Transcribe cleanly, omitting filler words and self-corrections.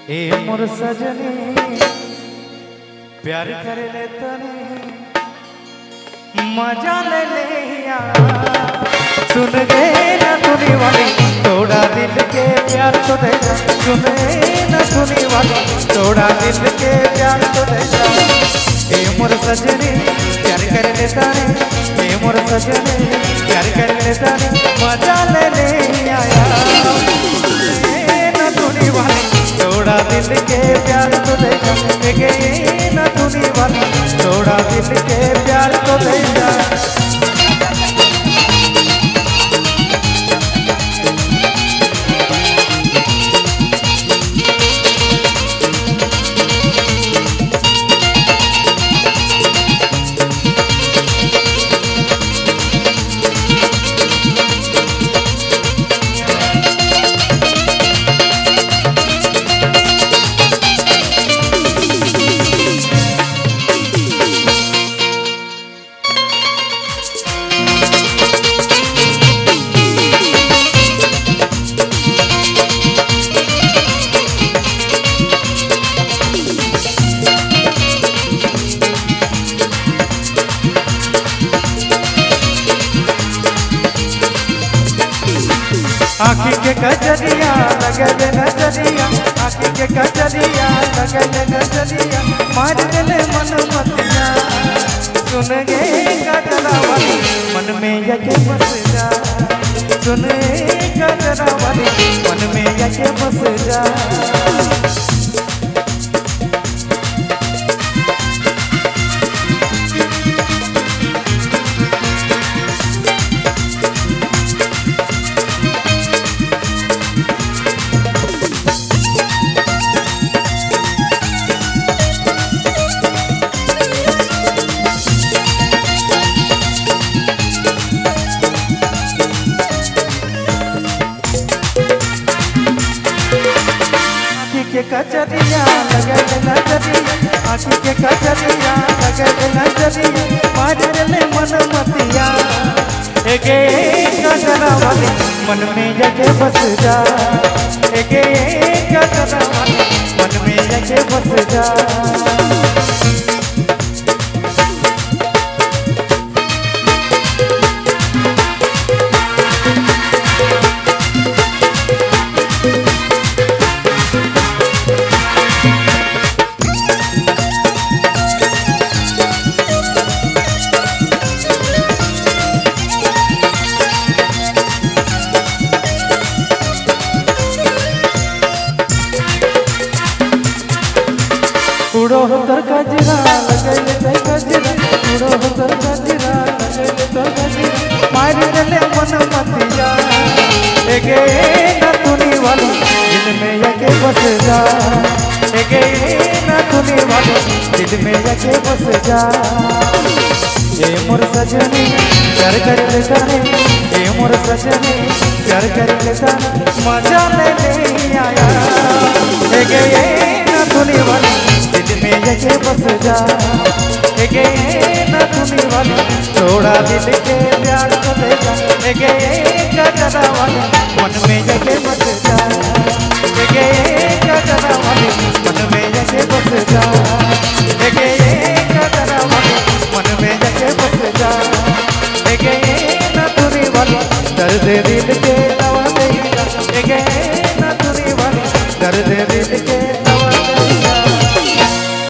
ए मोर सजनी प्यार कर ले तने मजा ले लिया। सुन गे ना सुनी वाली तोड़ा दिल के प्यार तो दे जा। सुन ना सुनी वाली तोड़ा दिल के प्यार तो दे जा। ए मोर सजनी प्यार कर ले तने, ए मोर सजनी प्यार कर ले तने मजा ले लिया। ना सुनी वाली तोड़ा दिल के प्यार तो दे जा। ना सुनी वाली तोड़ा दिल के प्यार तो दे जा। आँखी के कजरिया लगल नजरिया, आँखी के कजरिया लगल नजरिया मार गले मन मतिया। सुन गे गजरा वाली मन में यके बस जा। सुन गजरा वाली मन में यके बस जा। के कजरिया लगल नजरिया, आँखी के कजरिया लगल नजरिया मार गले मन मतिया। एगे गजरा वाली मन में यके बस जा। एगे गजरा वाली मन में यके बस जा। उड़ो तर गजरा लगल ते गजरा, उड़ो तर गजरा लगल ते गजरा मार गले मन मतिया। एगे ना सुनी वाली दिल में यके बस जा। एगे ना सुनी वाली दिल में यके बस जा। ए मोर सजनी प्यार कर ले तने, ए मोर सजनी प्यार कर ले तने मजा ले आया। एगे ना सुनी वाली दिल में यके बस जा। एगे ना सुनी वाली तोड़ा दिल के प्यार को दे जा। एगे गजरा वाली मन में यके बस जा। एगे